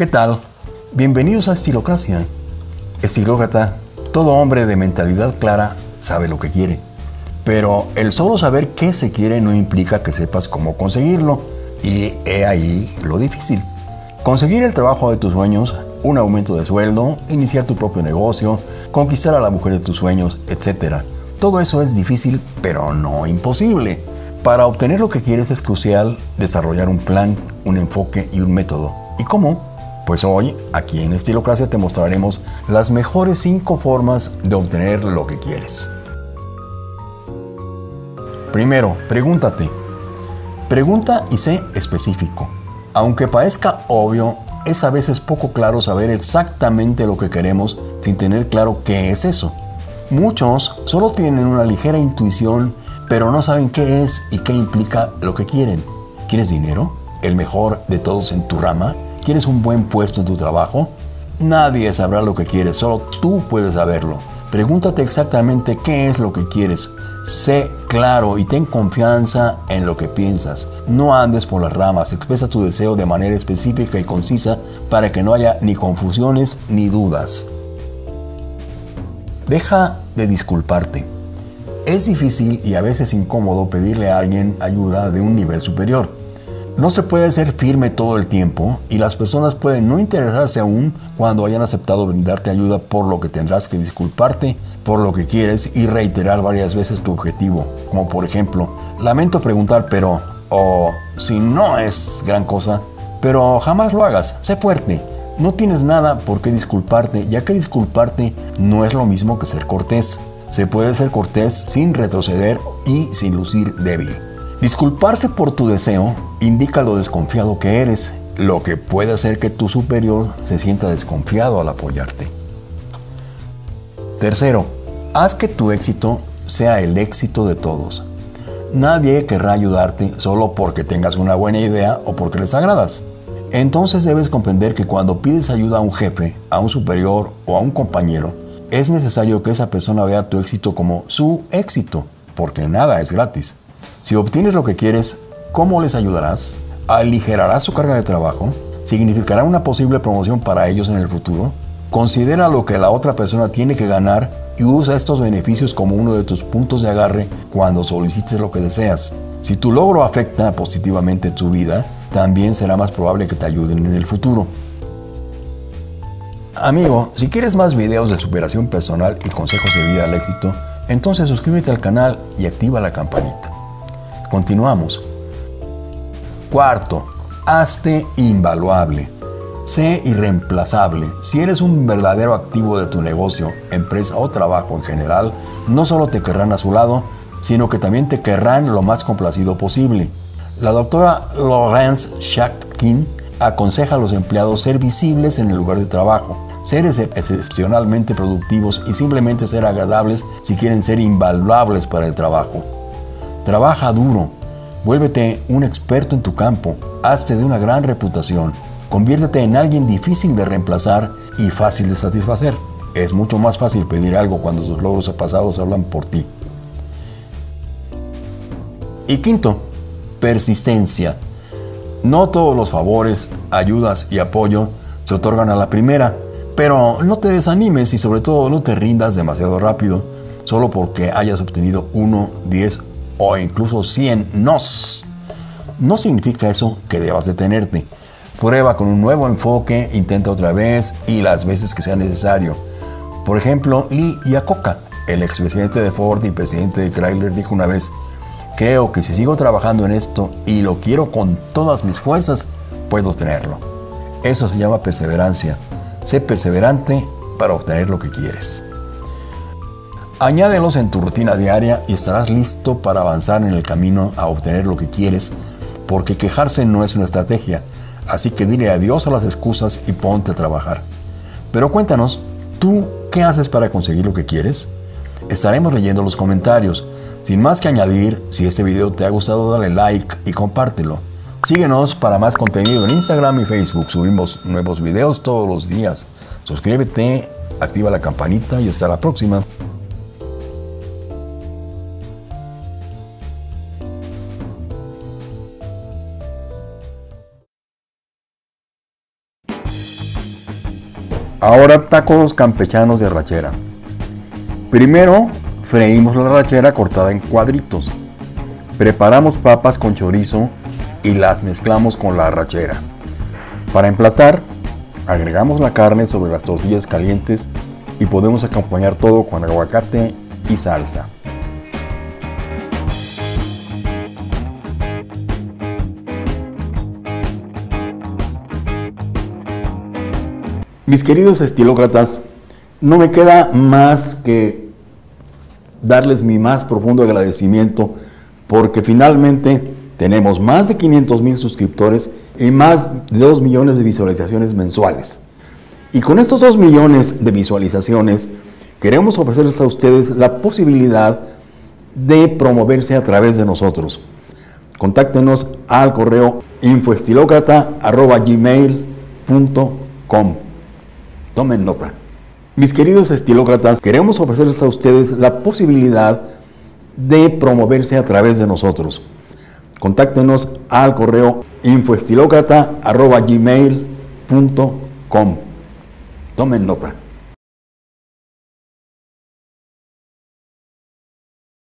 ¿Qué tal? Bienvenidos a Estilocracia. Estilócrata, todo hombre de mentalidad clara sabe lo que quiere. Pero el solo saber qué se quiere no implica que sepas cómo conseguirlo. Y he ahí lo difícil. Conseguir el trabajo de tus sueños, un aumento de sueldo, iniciar tu propio negocio, conquistar a la mujer de tus sueños, etc. Todo eso es difícil, pero no imposible. Para obtener lo que quieres es crucial desarrollar un plan, un enfoque y un método. ¿Y cómo? Pues hoy, aquí en Estilocracia, te mostraremos las mejores 5 formas de obtener lo que quieres. Primero, pregúntate. Pregunta y sé específico. Aunque parezca obvio, es a veces poco claro saber exactamente lo que queremos sin tener claro qué es eso. Muchos solo tienen una ligera intuición, pero no saben qué es y qué implica lo que quieren. ¿Quieres dinero? ¿El mejor de todos en tu rama? ¿Quieres un buen puesto en tu trabajo? Nadie sabrá lo que quieres, solo tú puedes saberlo. Pregúntate exactamente qué es lo que quieres. Sé claro y ten confianza en lo que piensas. No andes por las ramas, expresa tu deseo de manera específica y concisa para que no haya ni confusiones ni dudas. Deja de disculparte. Es difícil y a veces incómodo pedirle a alguien ayuda de un nivel superior. No se puede ser firme todo el tiempo y las personas pueden no interesarse aún cuando hayan aceptado brindarte ayuda, por lo que tendrás que disculparte por lo que quieres y reiterar varias veces tu objetivo. Como por ejemplo, lamento preguntar pero, o si no es gran cosa, pero jamás lo hagas, sé fuerte. No tienes nada por qué disculparte, ya que disculparte no es lo mismo que ser cortés. Se puede ser cortés sin retroceder y sin lucir débil. Disculparse por tu deseo indica lo desconfiado que eres, lo que puede hacer que tu superior se sienta desconfiado al apoyarte. Tercero, haz que tu éxito sea el éxito de todos. Nadie querrá ayudarte solo porque tengas una buena idea o porque les agradas. Entonces debes comprender que cuando pides ayuda a un jefe, a un superior o a un compañero, es necesario que esa persona vea tu éxito como su éxito, porque nada es gratis. Si obtienes lo que quieres, ¿cómo les ayudarás? ¿Aligerarás su carga de trabajo? ¿Significará una posible promoción para ellos en el futuro? Considera lo que la otra persona tiene que ganar y usa estos beneficios como uno de tus puntos de agarre cuando solicites lo que deseas. Si tu logro afecta positivamente tu vida, también será más probable que te ayuden en el futuro. Amigo, si quieres más videos de superación personal y consejos de vida al éxito, entonces suscríbete al canal y activa la campanita. Continuamos. Cuarto, hazte invaluable. Sé irreemplazable. Si eres un verdadero activo de tu negocio, empresa o trabajo en general, no solo te querrán a su lado, sino que también te querrán lo más complacido posible. La doctora Laurence Shatkin aconseja a los empleados ser visibles en el lugar de trabajo, ser excepcionalmente productivos y simplemente ser agradables si quieren ser invaluables para el trabajo. Trabaja duro, vuélvete un experto en tu campo, hazte de una gran reputación, conviértete en alguien difícil de reemplazar y fácil de satisfacer. Es mucho más fácil pedir algo cuando tus logros pasados hablan por ti. Y quinto, persistencia. No todos los favores, ayudas y apoyo se otorgan a la primera, pero no te desanimes y sobre todo no te rindas demasiado rápido, solo porque hayas obtenido 1, 10 o incluso 100 nos. No significa eso que debas detenerte. Prueba con un nuevo enfoque, intenta otra vez y las veces que sea necesario. Por ejemplo, Lee Iacocca, el expresidente de Ford y presidente de Chrysler, dijo una vez: creo que si sigo trabajando en esto y lo quiero con todas mis fuerzas, puedo tenerlo. Eso se llama perseverancia. Sé perseverante para obtener lo que quieres. Añádelos en tu rutina diaria y estarás listo para avanzar en el camino a obtener lo que quieres, porque quejarse no es una estrategia, así que dile adiós a las excusas y ponte a trabajar. Pero cuéntanos, ¿tú qué haces para conseguir lo que quieres? Estaremos leyendo los comentarios. Sin más que añadir, si este video te ha gustado, dale like y compártelo. Síguenos para más contenido en Instagram y Facebook. Subimos nuevos videos todos los días. Suscríbete, activa la campanita y hasta la próxima. Ahora tacos campechanos de arrachera. Primero freímos la arrachera cortada en cuadritos. Preparamos papas con chorizo y las mezclamos con la arrachera. Para emplatar, agregamos la carne sobre las tortillas calientes y podemos acompañar todo con aguacate y salsa. Mis queridos estilócratas, no me queda más que darles mi más profundo agradecimiento porque finalmente tenemos más de 500,000 suscriptores y más de 2 millones de visualizaciones mensuales. Y con estos 2 millones de visualizaciones queremos ofrecerles a ustedes la posibilidad de promoverse a través de nosotros. Contáctenos al correo infoestilocrata@gmail.com. Tomen nota. Mis queridos estilócratas, queremos ofrecerles a ustedes la posibilidad de promoverse a través de nosotros. Contáctenos al correo infoestilocrata@gmail.com. Tomen nota.